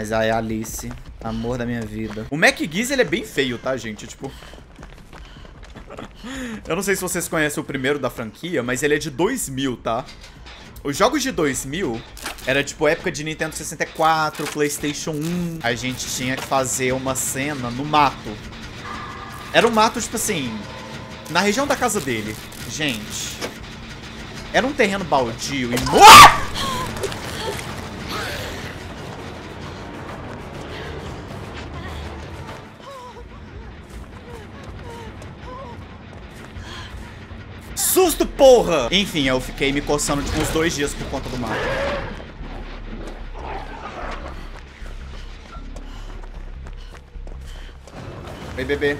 Mas aí a Alice, amor da minha vida. O McGee's, ele é bem feio, tá, gente? Tipo... Eu não sei se vocês conhecem o primeiro da franquia, mas ele é de 2000, tá? Os jogos de 2000 era tipo época de Nintendo 64, PlayStation 1. A gente tinha que fazer uma cena no mato. Era um mato, tipo assim, na região da casa dele. Gente, era um terreno baldio e... Susto, porra! Enfim, eu fiquei me coçando tipo uns 2 dias por conta do mato. Oi, bebê.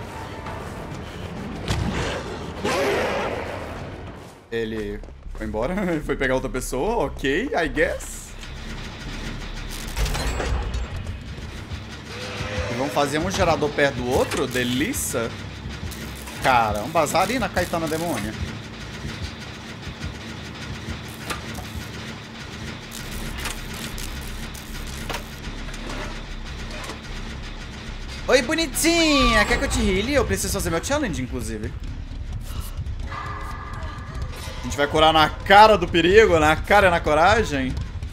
Ele foi embora? Ele foi pegar outra pessoa? Ok, I guess. E vamos fazer um gerador perto do outro? Delícia. Caramba, Zarina, Caetana Demônia. Oi, bonitinha! Quer que eu te heale? Eu preciso fazer meu challenge, inclusive. A gente vai curar na cara do perigo, na cara e na coragem.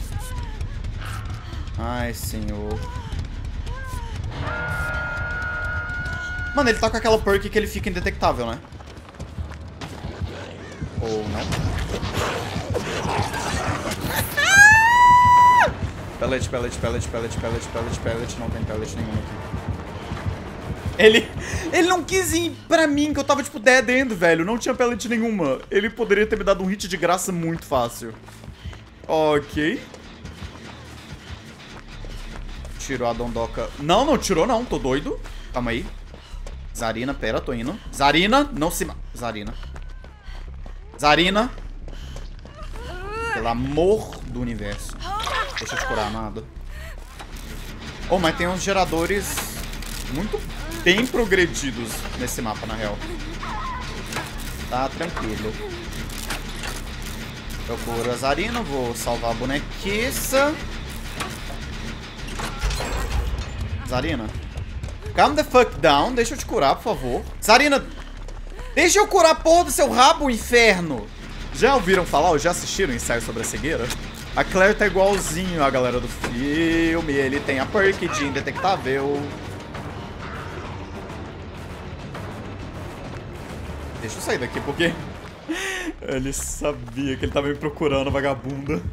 Ai, senhor. Mano, ele tá com aquela perk que ele fica indetectável, né? Ou não? Pellet, pellet, pellet, pellet, pellet, pellet, pellet. Não tem pellet nenhum aqui. Ele não quis ir pra mim, que eu tava, tipo, dead-end, velho. Não tinha pellet nenhuma. Ele poderia ter me dado um hit de graça muito fácil. Ok. Tirou a Dondoca. Não, não tirou, não. Tô doido. Calma aí. Zarina, pera, tô indo. Zarina, não se... Zarina. Zarina. Pelo amor do universo. Deixa eu te curar, nada. Oh, mas tem uns geradores muito bem progredidos nesse mapa, na real. Tá tranquilo. Eu curo a Zarina, vou salvar a bonequiça. Zarina, calm the fuck down. Deixa eu te curar, por favor. Zarina, deixa eu curar a porra do seu rabo, inferno. Já ouviram falar ou já assistiram o ensaio sobre a cegueira? A Claire tá igualzinho a galera do filme. Ele tem a perk de indetectável. Deixa eu sair daqui, porque... ele sabia que ele tava me procurando, vagabunda.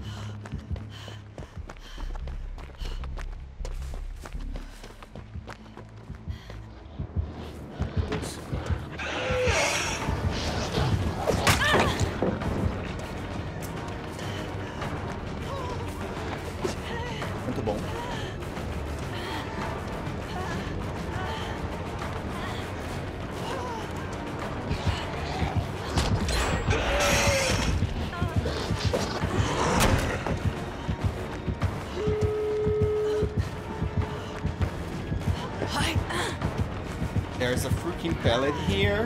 Muito bom. There's a freaking pellet here.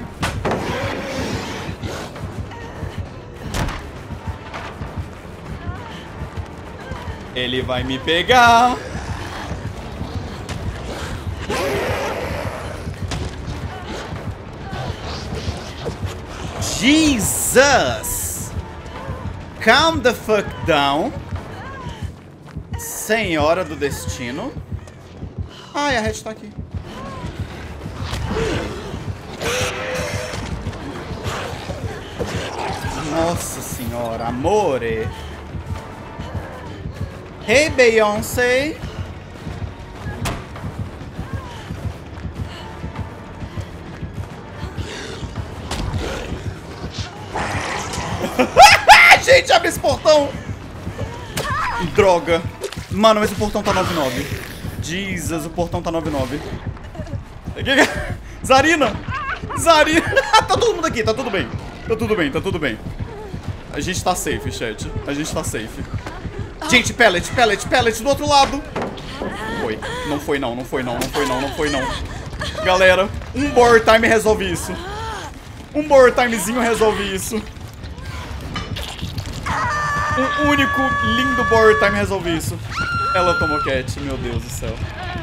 Ele vai me pegar. Jesus! Calm the fuck down. Senhora do destino. Ai, a Red tá aqui. Nossa senhora, amore. Hey, Beyoncé. Gente, abre esse portão. Droga. Mano, mas o portão tá 99. Jesus, o portão tá 99. Zarina! Zarina! Tá todo mundo aqui, tá tudo bem. Tá tudo bem, tá tudo bem. A gente tá safe, chat. A gente tá safe. Gente, pellet, pellet, pellet do outro lado. Foi. Não foi não, não foi não, não foi não, não foi não. Galera, um board time resolve isso. Um board timezinho resolve isso. Um único lindo board time resolve isso. Ela tomou cat, meu Deus do céu.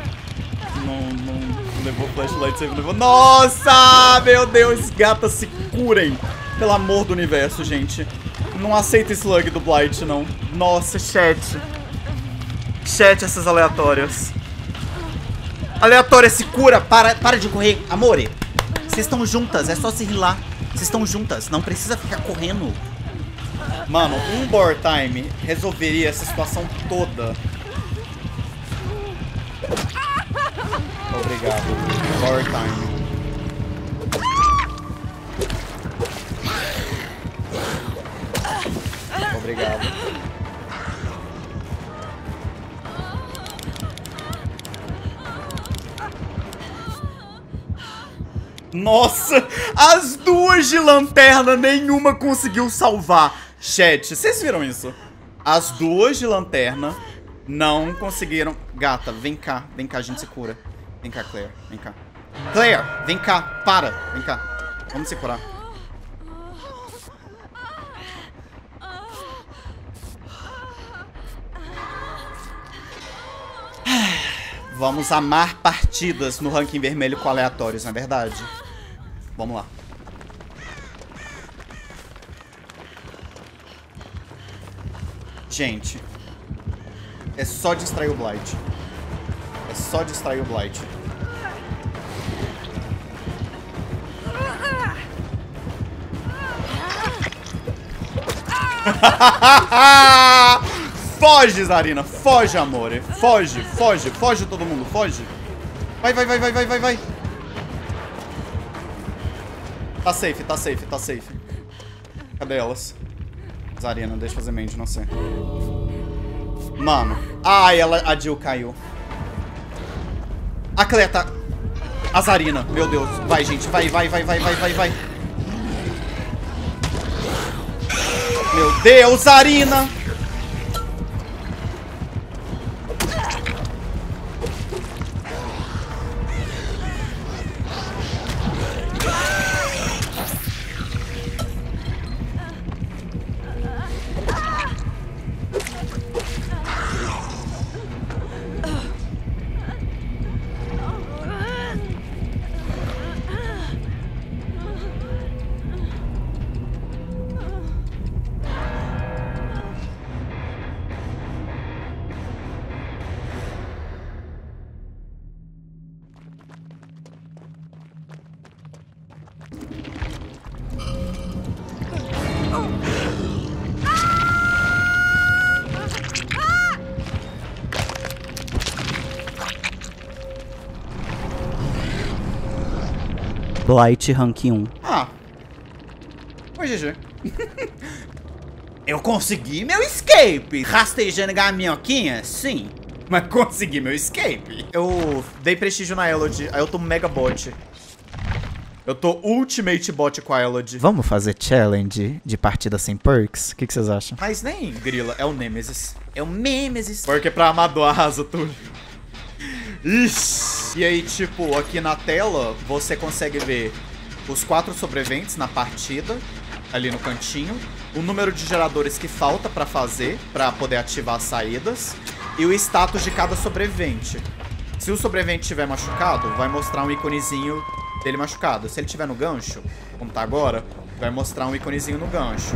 Não levou flashlight, save, não levou. Nossa, meu Deus, gatas, se curem. Pelo amor do universo, gente. Não aceita slug do Blight, não. Nossa, chat. Chat, essas aleatórias. Aleatória, se cura. Para de correr. Amore, vocês estão juntas, é só se rilar. Vocês estão juntas, não precisa ficar correndo. Mano, um board time resolveria essa situação toda. Obrigado. Board time. Obrigado. Nossa, as duas de lanterna, nenhuma conseguiu salvar. Chat, vocês viram isso? As duas de lanterna não conseguiram. Gata, vem cá, a gente se cura. Vem cá, Claire, vem cá. Claire, vem cá, para, vem cá. Vamos se curar. Vamos amar partidas no ranking vermelho com aleatórios, não é verdade? Vamos lá. Gente, é só distrair o Blight. É só distrair o Blight. Foge, Zarina. Foge, amore. Foge, foge, foge todo mundo. Foge. Vai, vai, vai, vai, vai, vai, vai. Tá safe, tá safe, tá safe. Cadê elas? Zarina, deixa eu fazer mente, não sei. Mano. Ai, a Jill caiu. A Claire tá... A Zarina, meu Deus. Vai, gente, vai, vai, vai, vai, vai, vai, vai. Meu Deus, Zarina! Blight Rank 1. Ah. Oi, GG. Eu consegui meu escape. Rastejando igual a minhoquinha? Sim. Mas consegui meu escape. Eu dei prestígio na Elodie. Aí eu tô mega bot. Eu tô ultimate bot com a Elodie. Vamos fazer challenge de partida sem perks? O que vocês acham? Mas nem grila. É o Nemesis. É o Nemesis. Porque pra amador arrasa tudo. Ixi. E aí, tipo, aqui na tela, você consegue ver os 4 sobreviventes na partida, ali no cantinho, o número de geradores que falta pra fazer, pra poder ativar as saídas, e o status de cada sobrevivente. Se o sobrevivente estiver machucado, vai mostrar um íconezinho dele machucado. Se ele estiver no gancho, como tá agora, vai mostrar um íconezinho no gancho.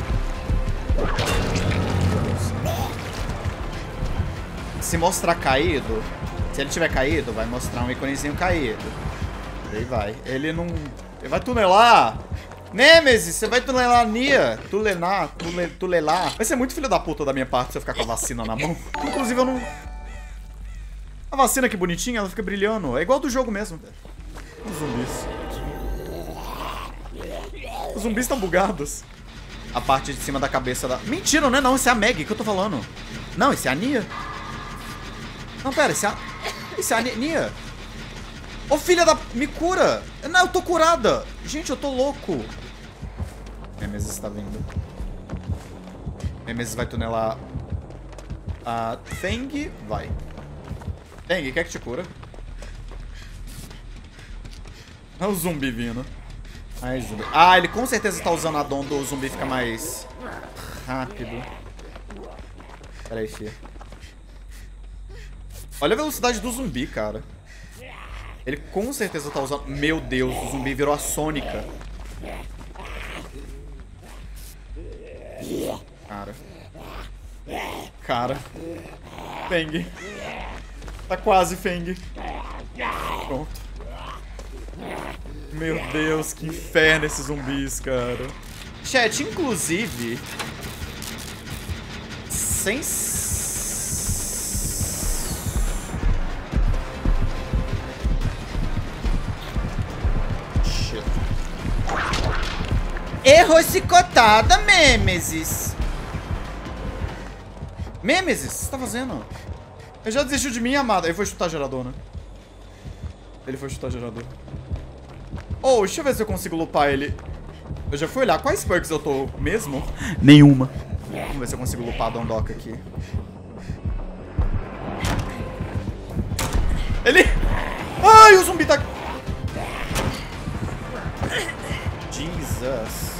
Se mostrar caído... Se ele tiver caído, vai mostrar um íconezinho caído. Aí vai. Ele não... Ele vai tunelar. Nemesis, você vai tunelar a Nia. Tulelar. Vai ser muito filho da puta da minha parte se eu ficar com a vacina na mão. Inclusive, eu não... A vacina que bonitinha, ela fica brilhando. É igual do jogo mesmo. Os zumbis. Os zumbis estão bugados. A parte de cima da cabeça da... Mentira, não é não. Esse é a Meg que eu tô falando. Não, esse é a Nia. Não, pera, esse é a Nia. Ô, filha da... Me cura. Não, eu tô curada. Gente, eu tô louco. Nemesis tá vindo. Nemesis vai tunelar a Feng. Vai. Feng, quer que te cura? Olha o zumbi vindo. Ai, zumbi. Ah, ele com certeza tá usando a dom do zumbi fica mais rápido. Pera aí, filha. Olha a velocidade do zumbi, cara. Ele com certeza tá usando... Meu Deus, o zumbi virou a Sônica. Cara. Feng. Tá quase, Feng. Pronto. Meu Deus, que inferno esses zumbis, cara. Chat, inclusive... Sem... Shit. Errou cicotada, Mêmesis. Mêmesis, o que você tá fazendo? Ele já desistiu de mim, amada. Ele foi chutar gerador, né? Ele foi chutar gerador. Oh, deixa eu ver se eu consigo lupar ele. Eu já fui olhar quais perks eu tô mesmo. Nenhuma. Vamos ver se eu consigo lupar a Dondoka aqui. Ele... Ai, o zumbi tá... Jesus.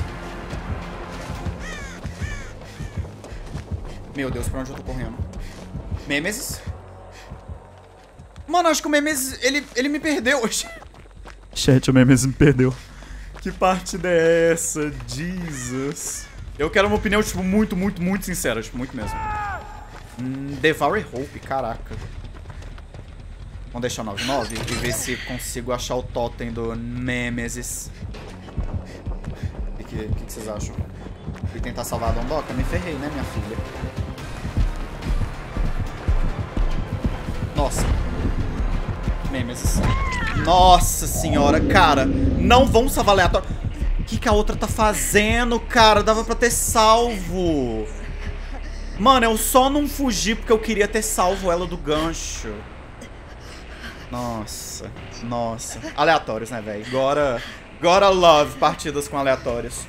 Meu Deus, pra onde eu tô correndo? Mêmesis? Mano, acho que o Mêmesis, ele me perdeu. Chat, o Mêmesis me perdeu. Que partida é essa? Jesus. Eu quero uma opinião, tipo, muito sincera. Tipo, muito mesmo. Devour Hope, caraca. Vamos deixar o 9-9 e ver se consigo achar o totem do Mêmesis. O que vocês acham? E tentar salvar a Dondoka? Me ferrei, né, minha filha? Nossa. Mêmesis. Nossa senhora, cara. Não vão salvar aleatório. O que a outra tá fazendo, cara? Dava pra ter salvo. Mano, eu só não fugi porque eu queria ter salvo ela do gancho. Nossa. Nossa. Aleatórios, né, velho? Agora love partidas com aleatórios.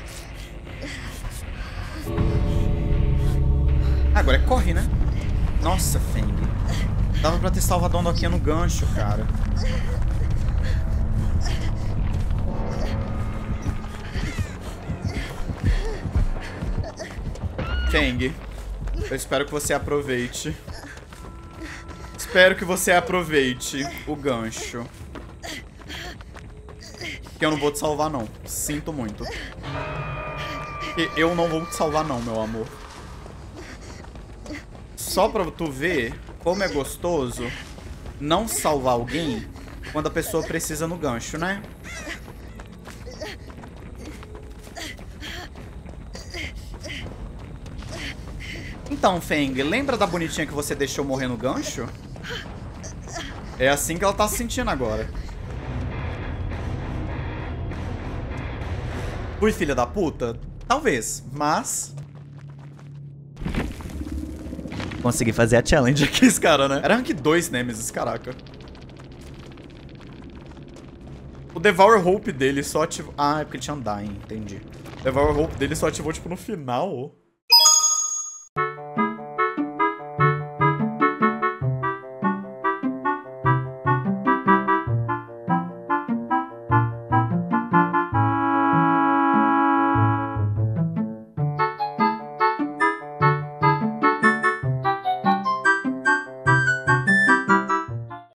Agora é corre, né? Nossa, Feng. Dava pra ter salvado a Dondoquinha no gancho, cara. Feng, eu espero que você aproveite. Espero que você aproveite o gancho. Que eu não vou te salvar, não. Sinto muito. Que eu não vou te salvar, não, meu amor. Só pra tu ver como é gostoso não salvar alguém quando a pessoa precisa no gancho, né? Então, Feng, lembra da bonitinha que você deixou morrer no gancho? É assim que ela tá se sentindo agora. Fui filha da puta? Talvez, mas... Consegui fazer a challenge aqui, esse cara, né? Era rank 2 Nemesis, caraca. O Devour Hope dele só ativou... Ah, é porque ele tinha Undying, entendi. O Devour Hope dele só ativou, tipo, no final.